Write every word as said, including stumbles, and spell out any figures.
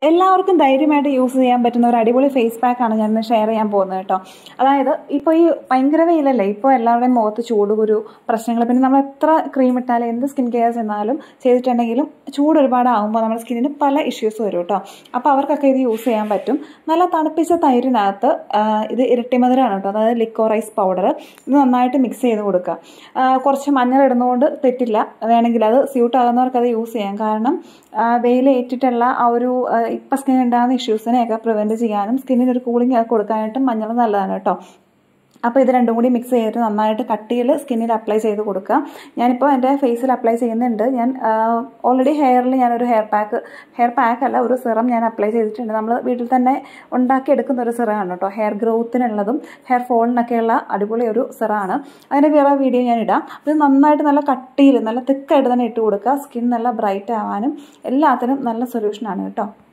എല്ലാവർക്കും ധൈര്യമായിട്ട് യൂസ് ചെയ്യാൻ പറ്റുന്ന ഒരു അടിപൊളി ഫേസ് പാക്കാണ് ഞാൻ ഇന്ന് ഷെയർ ചെയ്യാൻ പോകുന്നത് കേട്ടോ. അതായത് ഇപ്പോൾ ഈ ഭയങ്കര വെയിലല്ലേ, ഇപ്പോൾ എല്ലാവരുടെയും മുഖത്ത് ചൂടുകുരു പ്രശ്നങ്ങൾ, പിന്നെ നമ്മൾ എത്ര ക്രീം ഇട്ടാലും എന്ത് സ്കിൻ കെയർ ചെന്നാലും ചെയ്തിട്ടുണ്ടെങ്കിലും ചൂട് ഒരുപാടാകുമ്പോൾ നമ്മുടെ സ്കിന്നിന് പല ഇഷ്യൂസ് വരും കേട്ടോ. അപ്പോൾ അവർക്കൊക്കെ ഇത് യൂസ് ചെയ്യാൻ പറ്റും. നല്ല തണുപ്പിച്ച തൈരിനകത്ത് ഇത് ഇരട്ടിമധുരമാണ് കേട്ടോ, അതായത് ലിക്കോറൈസ് പൗഡർ. ഇത് നന്നായിട്ട് മിക്സ് ചെയ്ത് കൊടുക്കുക. കുറച്ച് മഞ്ഞൾ ഇടുന്നതുകൊണ്ട് തെറ്റില്ല, വേണമെങ്കിൽ അത് സ്യൂട്ട് ആകുന്നവർക്ക് അത് യൂസ് ചെയ്യാം. കാരണം വെയിലേറ്റിട്ടുള്ള ആ ഒരു ഇപ്പം സ്കിന്നിൽ ഉണ്ടാകുന്ന ഇഷ്യൂസിനെയൊക്കെ പ്രിവെൻറ്റ് ചെയ്യാനും സ്കിന്നിനൊരു കൂളിംഗ് ഒക്കെ കൊടുക്കാനായിട്ടും മഞ്ഞൾ നല്ലതാണ് കേട്ടോ. അപ്പോൾ ഇത് രണ്ടും കൂടി മിക്സ് ചെയ്തിട്ട് നന്നായിട്ട് കട്ടിയിൽ സ്കിന്നിൽ അപ്ലൈ ചെയ്ത് കൊടുക്കുക. ഞാനിപ്പോൾ എൻ്റെ ഫേസിൽ അപ്ലൈ ചെയ്യുന്നുണ്ട്. ഞാൻ ഓൾറെഡി ഹെയറിൽ ഞാനൊരു ഹെയർ പാക്ക് ഹെയർ പാക്ക് അല്ല ഒരു സിറം ഞാൻ അപ്ലൈ ചെയ്തിട്ടുണ്ട്. നമ്മൾ വീട്ടിൽ തന്നെ ഉണ്ടാക്കിയെടുക്കുന്ന ഒരു സിറമാണ് കേട്ടോ. ഹെയർ ഗ്രോത്തിനുള്ളതും ഹെയർ ഫോളിനൊക്കെയുള്ള അടിപൊളി ഒരു സിറമാണ്. അതിൻ്റെ വേറെ വീഡിയോ ഞാൻ ഇടാം. അത് നന്നായിട്ട് നല്ല കട്ടിയിൽ നല്ല തിക്കായിട്ട് തന്നെ ഇട്ട് കൊടുക്കുക. സ്കിൻ നല്ല ബ്രൈറ്റ് ആവാനും എല്ലാത്തിനും നല്ല സൊല്യൂഷനാണ് കേട്ടോ.